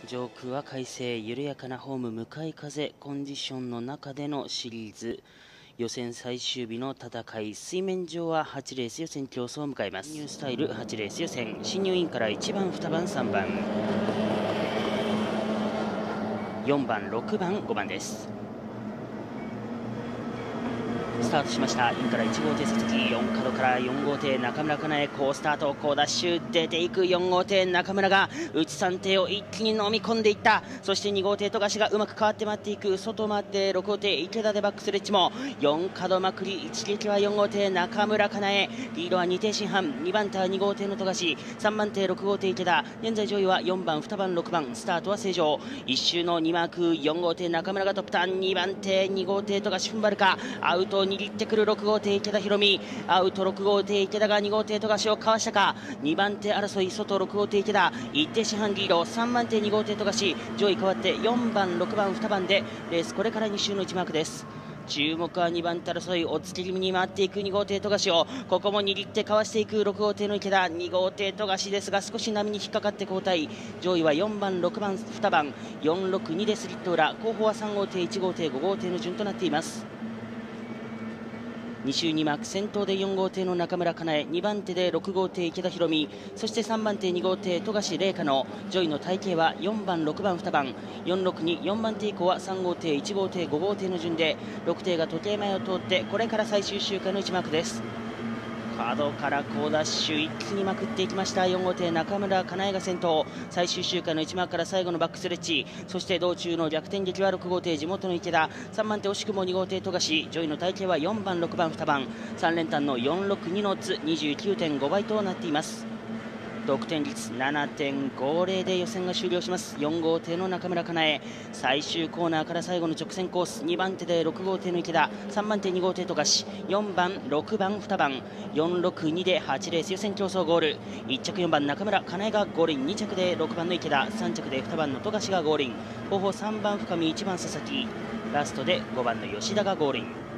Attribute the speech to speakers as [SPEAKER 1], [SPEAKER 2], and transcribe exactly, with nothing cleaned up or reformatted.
[SPEAKER 1] 上空は快晴、緩やかなホーム向かい風コンディションの中でのシリーズ予選最終日の戦い、水面上ははちレース予選競争を迎えます。ニュースタイルはちレース予選、進入インからいちばん、にばん、さんばん、よんばん、ろくばん、ごばんです。スタートしました。インからいち号艇佐々木、よん角からよん号艇中村かなえ、好スタート、好ダッシュ、出ていくよん号艇中村が内さん艇を一気に飲み込んでいった。そしてに号艇富樫がうまく変わって回っていく、外回ってろく号艇池田でバックスレッジもよん角まくり、一撃はよん号艇中村かなえ、リードはに艇進半、にばん手はに号艇の富樫、さんばん手ろく号艇池田、現在上位はよんばん、にばん、ろくばん、スタートは正常。いっ周のにマーク、よん号艇中村がトップターン、にばん手に号艇富樫踏ん張るか、アウト握ってくるろく号艇池田博美、アウトろく号艇池田がに号艇富樫をかわしたか。にばん手争い、外ろく号艇池田いち艇四半リード、さんばん手に号艇富樫、上位変わってよんばん、ろくばん、にばんでレースこれからに周のいちマークです。注目はにばん手争い、お付け気味に回っていくに号艇富樫をここも握ってかわしていくろく号艇の池田、に号艇富樫ですが少し波に引っかかって交代。上位はよんばん、ろくばん、にばん、よんろくにでスリット裏、後方はさん号艇、いち号艇、ご号艇の順となっています。に周にマーク、先頭でよん号艇の中村かなえ、にばん手でろく号艇池田博美、そしてさんばん手に号艇富樫玲香の上位の体系はよんばん、ろくばん、にばん、よんろくに、よんばん手以降はさん号艇、いち号艇、ご号艇の順でろく艇が時計前を通ってこれから最終周回のいちマークです。角から好ダッシュ、一気にまくっていきました。よん号艇中村かなえが先頭、最終周回のいちマークから最後のバックストレッチ、そして道中の逆転劇はろく号艇地元の池田、さんばん手惜しくもに号艇富樫、上位の体系はよんばん、ろくばん、にばん、さん連単のよんろくにの図 にじゅうきゅうてんご 倍となっています。得点率 ななてんごゼロ で予選が終了します。よん号艇の中村かなえ、最終コーナーから最後の直線コース、にばん手でろく号艇の池田、さんばん手に号艇富樫、よんばん、ろくばん、にばん、よんろくにではちレース予選競争ゴール。いっ着よんばん中村かなえがゴールイン、に着でろくばんの池田、さん着でにばんの富樫がゴールイン、後方さんばん深見、いちばん佐々木、ラストでごばんの吉田がゴールイン。